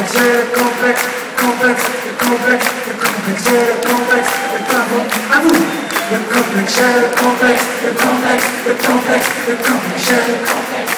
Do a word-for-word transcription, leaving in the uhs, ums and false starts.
complexe, j'ai le complexe, complexe, le complexe, le complexe, j'ai le complexe, le complexe, à vous. Le complexe, j'ai le complexe, le complexe, le complexe, le complexe, j'ai le complexe.